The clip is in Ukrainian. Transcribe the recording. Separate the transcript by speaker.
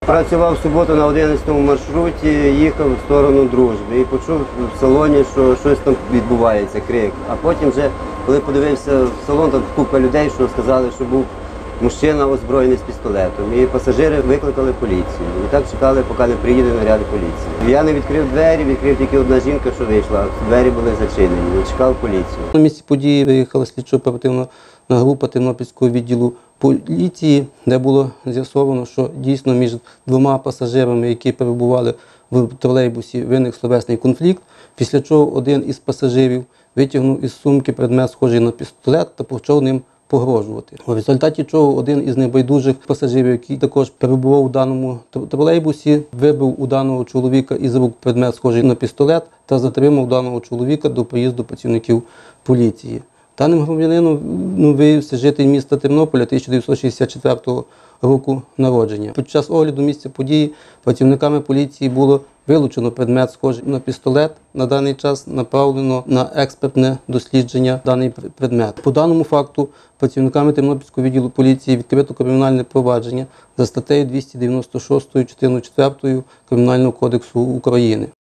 Speaker 1: Працював в суботу на 11-му маршруті, їхав в сторону Дружби і почув в салоні, що щось там відбувається, крик. А потім вже, коли подивився в салон, там купа людей, що сказали, що був мужчина озброєний з пістолетом. І пасажири викликали поліцію. І так чекали, поки не приїде наряд поліції. Я не відкрив двері, відкрив тільки одна жінка, що вийшла. Двері були зачинені. Чекав поліцію.
Speaker 2: На місці події виїхала слідчо-оперативна група Тернопільського відділу поліції, де було з'ясовано, що дійсно між двома пасажирами, які перебували в тролейбусі, виник словесний конфлікт, після чого один із пасажирів витягнув із сумки предмет, схожий на пістолет, та почав ним погрожувати. У результаті чого один із найбайдужих пасажирів, який також перебував у даному тролейбусі, вибив у даного чоловіка із рук предмет, схожий на пістолет, та затримав даного чоловіка до приїзду працівників поліції. Даним громадянином виявився житель міста Тернополя 1964 року народження. Під час огляду місця події працівниками поліції було вилучено предмет, схожий на пістолет. На даний час направлено на експертне дослідження даний предмет. По даному факту працівниками Тернопільського відділу поліції відкрито кримінальне провадження за статтею 296 частиною 4 Кримінального кодексу України.